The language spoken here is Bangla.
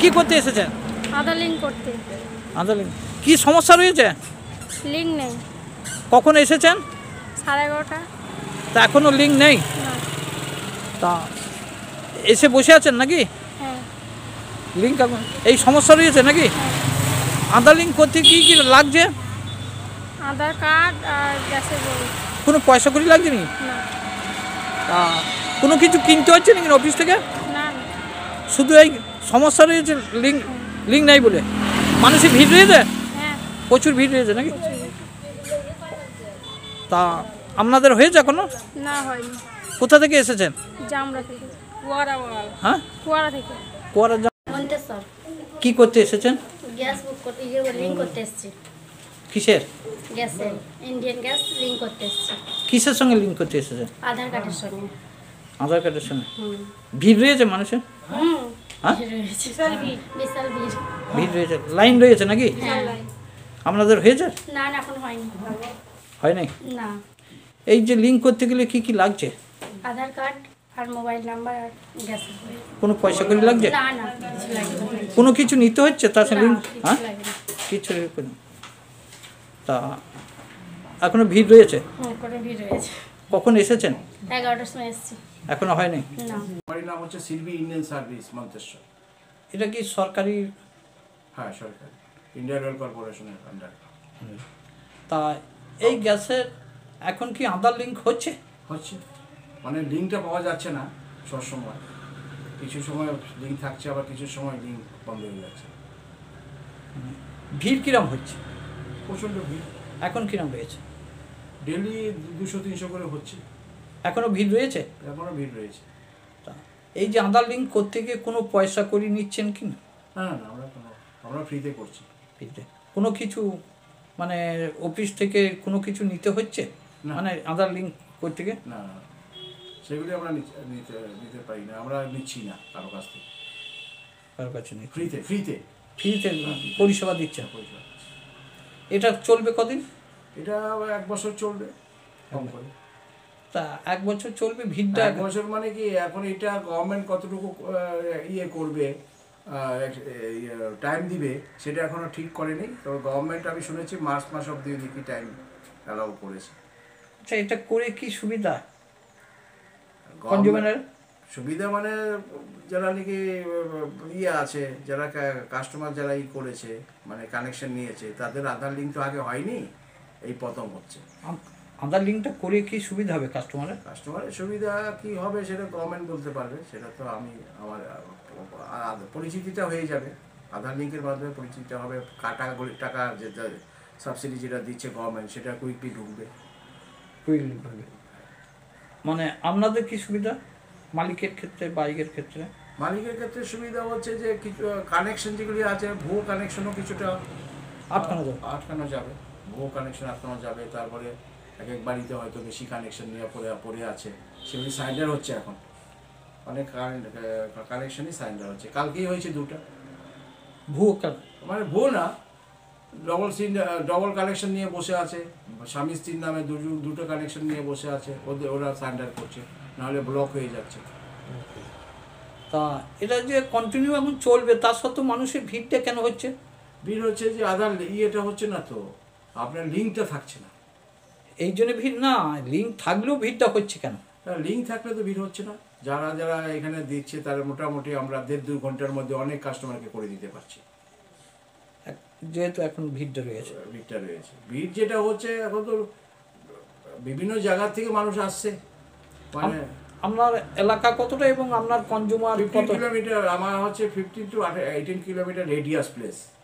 কি করতে এসেছেন? আধার লিঙ্ক করতে। আধার লিঙ্ক কি সমস্যা রয়েছে? লিঙ্ক নেই। কখন এসেছেন? 11:30। তা এখনো লিঙ্ক নেই? না। তা এসে বসে আছেন নাকি? হ্যাঁ। লিঙ্ক এই সমস্যা রয়েছে নাকি? আধার লিঙ্ক করতে কি কি লাগছে? আধার কার্ড আর গ্যাসের বিল। কোনো পয়সা করি লাগছে নি? না। তা কোনো কিছু কিনতে হচ্ছে নাকি অফিস থেকে? না। শুধু এই সমস্যা রয়েছে লিঙ্ক নাই বলে? মানুষের ভিড় রয়েছে? হ্যাঁ। প্রচুর ভিড় রয়েছে নাকি? তা আপনাদের হয়েছে এখনো? না হয়নি। কোথা থেকে এসেছেন? জামরা থেকে। কুয়ারাওয়াল। হ্যাঁ, কুয়ারা থেকে। কোয়ারা। মন্তেশ্বর। কি করতে এসেছেন? গ্যাস বুক করতে লিঙ্ক করতে এসেছি। কিসের? গ্যাসের ইন্ডিয়ান গ্যাস লিঙ্ক করতে এসেছি। কিসের সঙ্গে লিঙ্ক করতে এসেছেন? আধার কার্ডের সঙ্গে। আধার কার্ডের সঙ্গে ভিড় রয়েছে মানুষের? হ্যাঁ, বিশাল ভিড়। বিশাল ভিড়। ভিড় রয়েছে, লাইন রয়েছে নাকি? হ্যাঁ। আপনাদের হয়েছে? না না এখন হয়নি। হয় নাই? না। এই যে লিঙ্ক করতে গেলে কি কি লাগছে? আধার কার্ড আর মোবাইল নাম্বার আর গ্যাসের বিল। কোনো পয়সা করে লাগছে? না না কিছু লাগে না। কোনো কিছু নিতে হচ্ছে তার সঙ্গে লিঙ্ক? কিছু হ্যাঁ, লাগে না। কিছু না। তা এখনো ভিড় রয়েছে? করে ভিড় রয়েছে। কখন এসেছেন? 11টার সময় এসেছি। এখনো হয়নি? না। আমার নাম হচ্ছে সিলভি ইন্ডিয়ান সার্ভিস মন্তেশ্বর। এটা কি সরকারি? হ্যাঁ, সরকারি, ইন্ডিয়ান অয়েল কর্পোরেশনের আন্ডার। তা এই গ্যাসের এখন কি আধার লিঙ্ক হচ্ছে? হচ্ছে, মানে লিঙ্কটা পাওয়া যাচ্ছে না সবসময়। কিছু সময় লিঙ্ক থাকছে, আবার কিছু সময় লিঙ্ক বন্ধ হয়ে যাচ্ছে। ভিড় কিরম হচ্ছে? প্রচণ্ড ভিড়। এখন কিরম রয়েছে? ডেলি 200-300 করে হচ্ছে। এখনো ভিড় রয়েছে? এখনও ভিড় রয়েছে। তা এই যে আধার লিঙ্ক করতে গিয়ে কোনো পয়সা করি নিচ্ছেন কি না? না না, আমরা ফ্রিতে করছি। ফ্রিতে কোনো কিছু মানে অফিস থেকে কোনো কিছু নিতে হচ্ছে না। মানে আধার লিঙ্ক করতে গিয়ে? না, সেগুলি আমরা নিতে পারি না, আমরা নিচ্ছি না কারো কাছ থেকে। কারোর কাছে নেই? ফ্রিতে ফ্রিতে ফ্রিতে পরিষেবা দিচ্ছেন? পরিষেবা। এটা চলবে কদিন? এটা 1 বছর চলবে কম করে। তা 1 বছর চলবে ভিড়টা? 1 বছর মানে কি, এখন এটা গভর্নমেন্ট কতটুকু ইয়ে করবে, টাইম দিবে, সেটা এখনো ঠিক করেনি। তবে গভর্নমেন্ট আমি শুনেছি মার্চ মাস অব্দি নাকি টাইম অ্যালাউ করেছে। আচ্ছা, এটা করে কি সুবিধা Government- কনজিউমারের? সুবিধা মানে যারা নাকি ইয়ে আছে, যারা কাস্টমার যারা করেছে, মানে কানেকশন নিয়েছে, তাদের আধার লিঙ্ক তো আগে হয়নি, এই প্রথম হচ্ছে। আধার লিঙ্কটা করে কি সুবিধা হবে কাস্টমারের? কাস্টমারের সুবিধা কি হবে সেটা গভর্নমেন্ট বলতে পারবে। সেটা তো আমার পরিচিতিটা হয়ে যাবে, আধার লিঙ্কের মাধ্যমে পরিচিতিটা হবে। টাকা যেটা সাবসিডি যেটা দিচ্ছে গভর্নমেন্ট, সেটা কুইকলি ঢুকবে। মানে আপনাদের কি সুবিধা মালিকের ক্ষেত্রে, বাইকের ক্ষেত্রে? মালিকের ক্ষেত্রে সুবিধা হচ্ছে যে কিছু কানেকশন যেগুলি আছে, ভুয়ো কানেকশনও কিছুটা আটকানো যাবে। ভুয়ো কানেকশন আটকানো যাবে। তারপরে এক বাড়িতে হয়তো বেশি কানেকশন নিয়ে পড়ে আছে, সেগুলি সারেন্ডার হচ্ছে। এখন অনেক কানেকশনই সারেন্ডার হচ্ছে। কালকেই হয়েছে 2টা ভুয়ো, মানে ভুয়ো না, ডবল কানেকশন নিয়ে বসে আছে। স্বামী স্ত্রীর নামে দুটো কানেকশন নিয়ে বসে আছে, ওরা সারেন্ডার করছে, নাহলে ব্লক হয়ে যাচ্ছে। তা এটা যে কন্টিনিউ এখন চলবে, তার সত্ত্বেও মানুষের ভিড়টা কেন হচ্ছে? ভিড় হচ্ছে যে আধার ইয়েটা হচ্ছে না, তো আপনার লিঙ্কটা থাকছে না, এই জন্য ভিড়। না, লিঙ্ক থাকলেও ভিড়টা হচ্ছে কেন? লিঙ্ক থাকলে তো ভিড় হচ্ছে না। যারা যারা এখানে দিচ্ছে তারা মোটামুটি আমরা 1.5-2 ঘন্টার মধ্যে অনেক কাস্টমারকে করে দিতে পারছি, যেহেতু এখন ভিড়টা রয়েছে। ভিড় যেটা হচ্ছে, এখন তো বিভিন্ন জায়গা থেকে মানুষ আসছে। মানে আপনার এলাকা কতটা এবং আপনার কনজিউমার 50 কিলোমিটার, আমার হচ্ছে 15 to 18 কিলোমিটার রেডিয়াস প্লেস।